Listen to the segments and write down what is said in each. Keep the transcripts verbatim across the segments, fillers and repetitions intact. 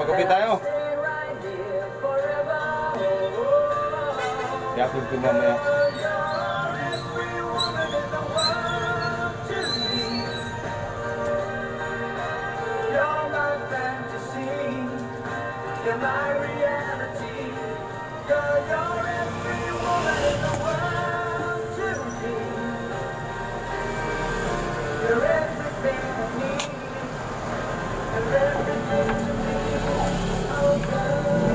Magkapit tayo. I-upload ko mamaya. You're my reality. Girl, you're every woman in the world to me. You're everything I need. You're everything to me. Oh, girl.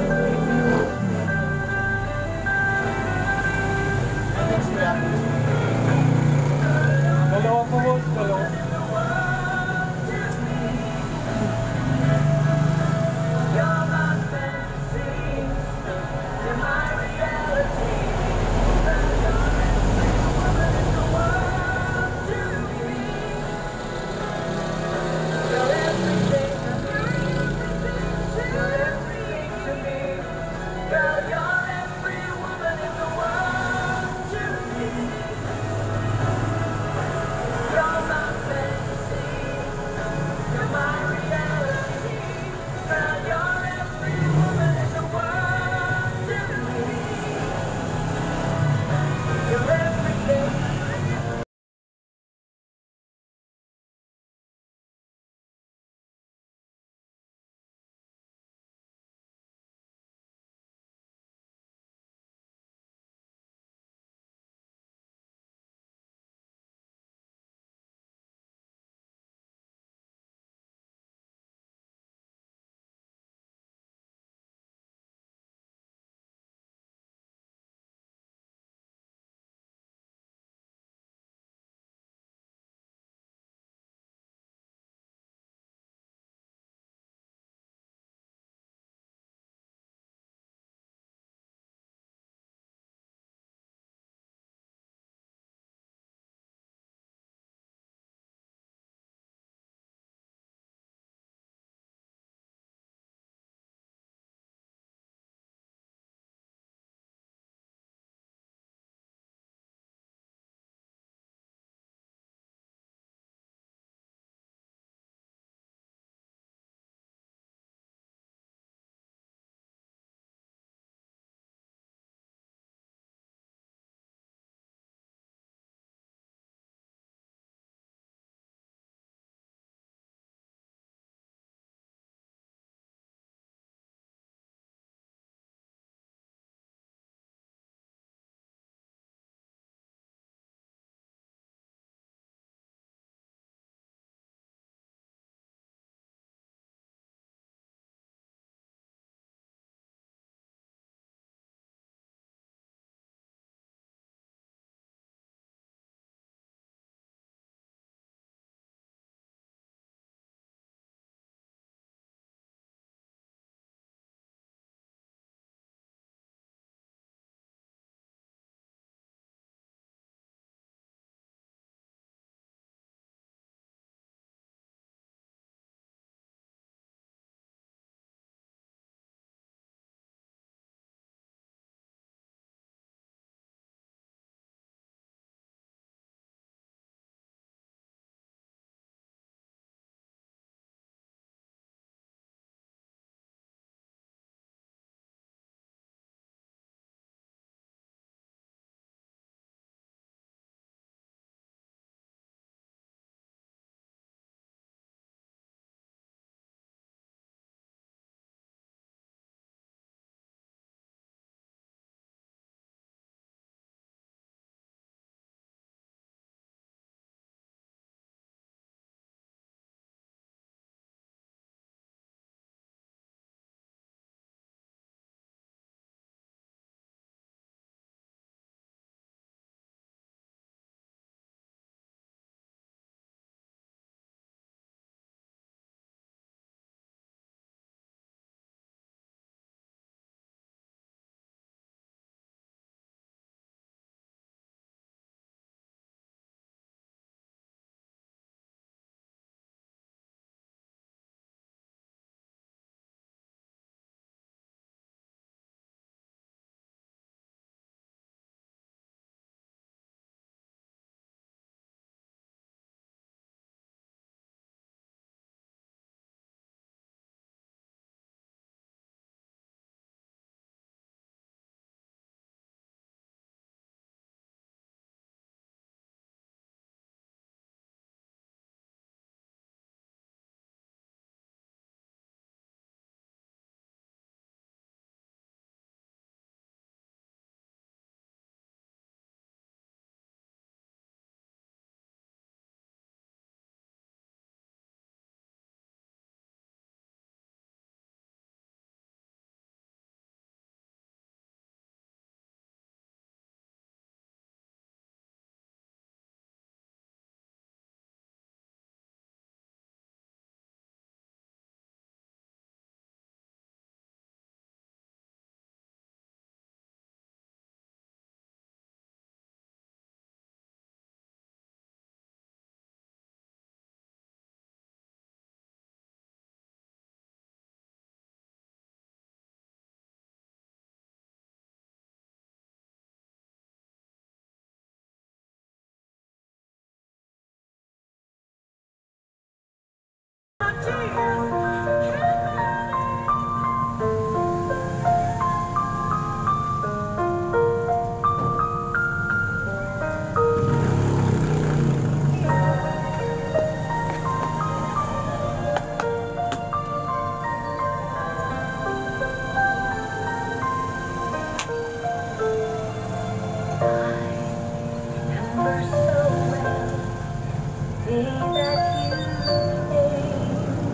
Dalawa po, boss. Dalawa. You're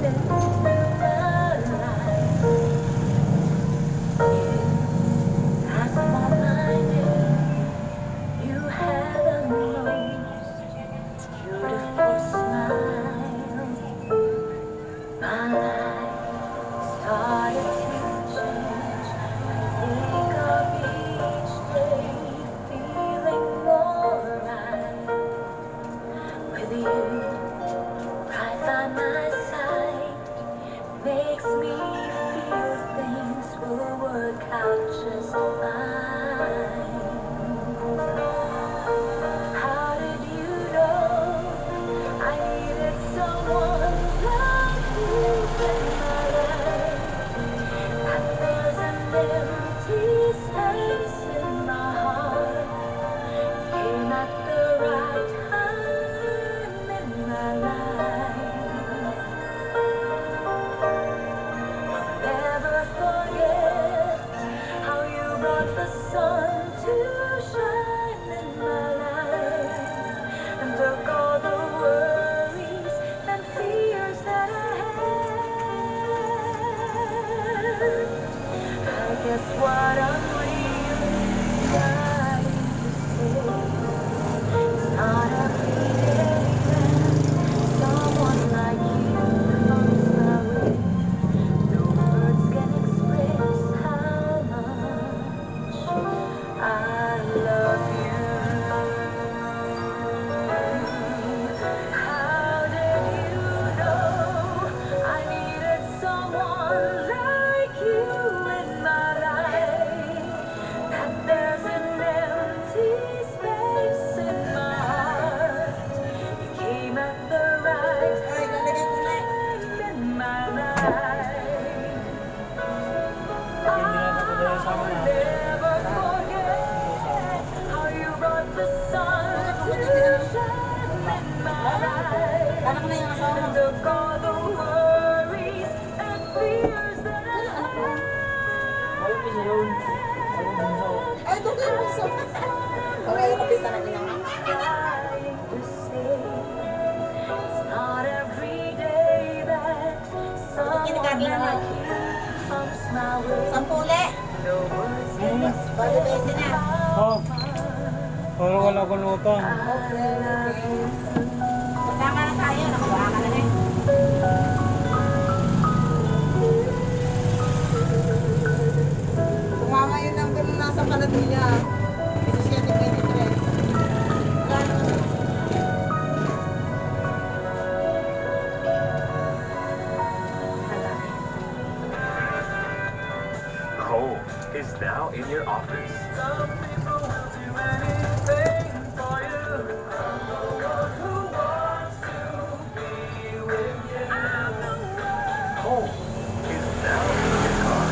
Oh, puro wala ko nutang. Tama na tayo, nakabaha ka na rin. Tumama yun ang ganun nasa kalat niya. seventeen twenty-three. Home is now in your office. Some people will do anything for you. Who wants to be with you? Home is now in your car.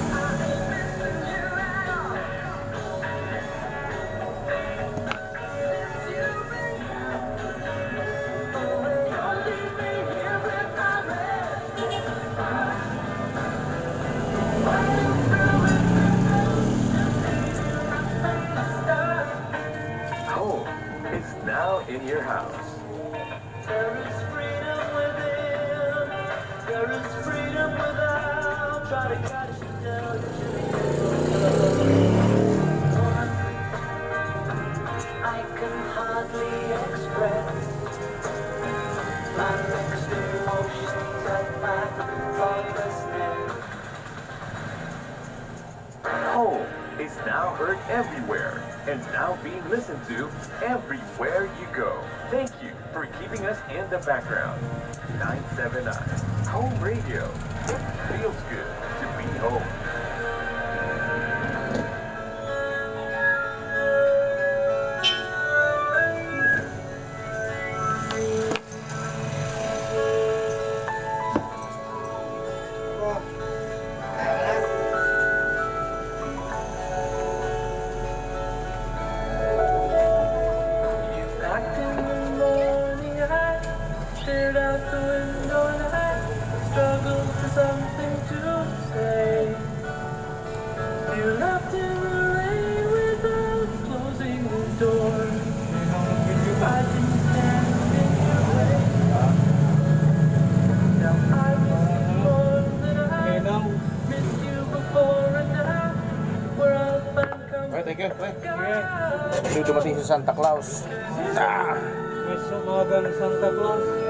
Home is now in your house. There is freedom within. There is freedom without. Try to catch you down. I can hardly express my mixed emotions and my thoughtlessness. Home is now heard everywhere and now being listened to everywhere you go. Thank you for keeping us in the background. nine seven nine Home Radio. It feels good to be home. Packed in the morning, I stared out the window and I struggled for something to say. You left in the rain without closing the door. I didn't stand in your way. Now I Thank you, pre. Sige. May dumating si Santa Claus. Ah. May sumagang Santa Claus.